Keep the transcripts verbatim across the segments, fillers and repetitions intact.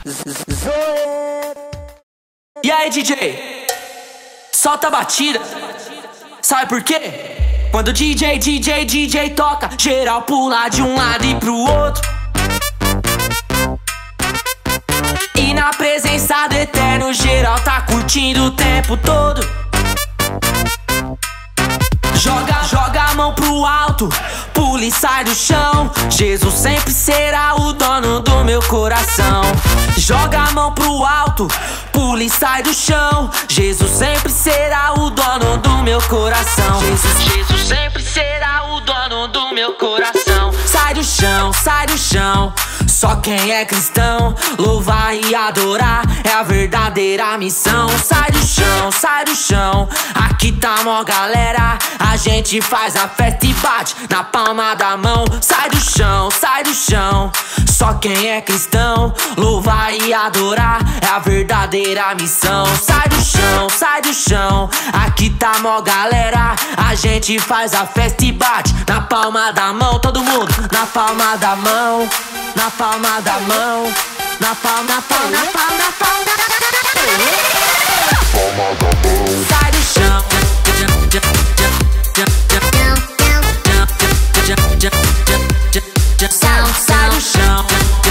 E aí, D J? Solta a batida. Sabe por quê? Quando o D J, D J, D J toca, geral pula de um lado e pro outro. E na presença do Eterno, geral tá curtindo o tempo todo. Joga, joga a mão pro alto, pula e sai do chão. Jesus sempre será o dono do meu coração. Joga a mão pro alto, pula e sai do chão. Jesus sempre será o dono do meu coração. Jesus, Jesus sempre será o dono do meu coração. Sai do chão, sai do chão. Só quem é cristão, louvar e adorar é a verdadeira missão. Sai do chão, sai do chão. Aqui tá mó galera, a gente faz a festa e bate na palma da mão. Sai do chão, sai do chão. Só quem é cristão, louvar e adorar é a verdadeira missão. Sai do chão, sai do chão. Aqui tá mó galera, a gente faz a festa e bate na palma da mão. Todo mundo na palma da mão, na palma da mão, na palma, na palma, na palma, na palma da mão. Sai do chão. Sai do chão.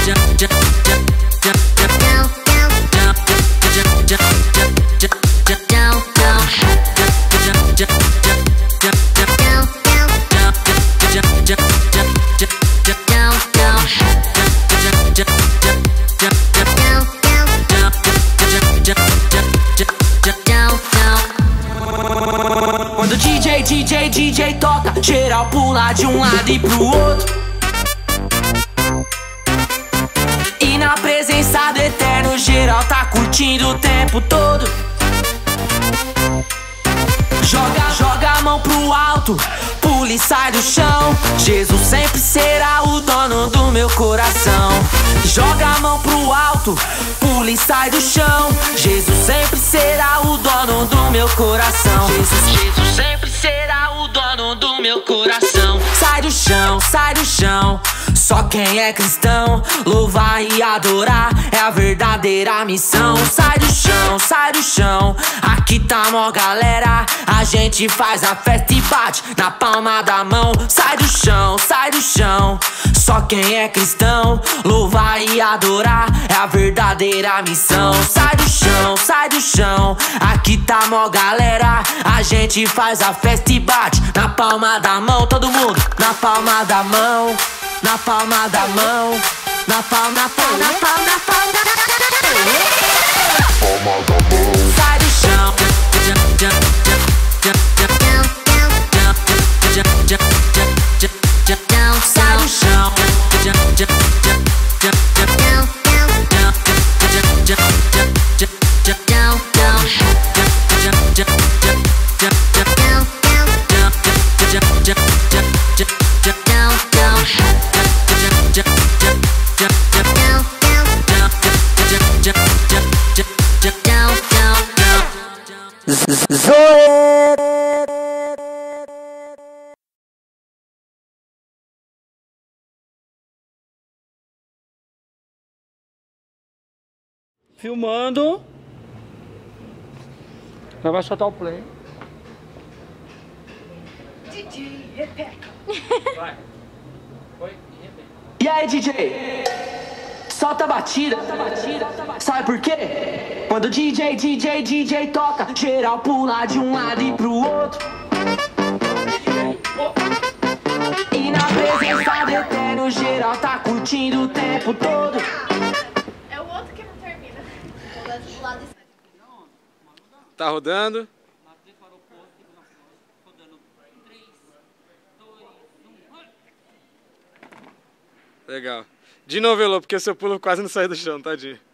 Quando o D J, D J, D J toca, geral pula de um lado e pro outro. E na presença do Eterno, geral tá curtindo o tempo todo. Joga, joga a mão pro alto, pula e sai do chão. Jesus sempre será o dono do meu coração. Joga a mão pro alto, pula e sai do chão. Jesus sempre será o dono do meu coração. Jesus, Jesus sempre será o dono do meu coração. Sai do chão, sai do chão. Só quem é cristão, louvar e adorar é a verdadeira missão. Sai do chão, sai do chão. Aqui tá mó galera, a gente faz a festa e bate na palma da mão. Sai do chão, sai do chão. Só quem é cristão, louvar e adorar é a verdadeira missão. Sai do chão, sai do chão. Aqui tá mó galera, a gente faz a festa e bate na palma da mão. Todo mundo na palma da mão, na palma da mão, na palma, na palma, na palma, na palma da mão. Sai do chão. Sai do chão. Filmando. Já vai soltar o play. D J Rebeca. Vai. Foi. E aí, D J? Solta a batida. Sabe por quê? Quando o D J, D J, D J toca, geral pula de um lado e pro outro. E na presença do Eterno, geral tá curtindo o tempo todo. É o outro que não termina. O lado esquerdo. Tá rodando. Legal. De novo, Elô, porque seu pulo quase não saiu do chão, tadinho.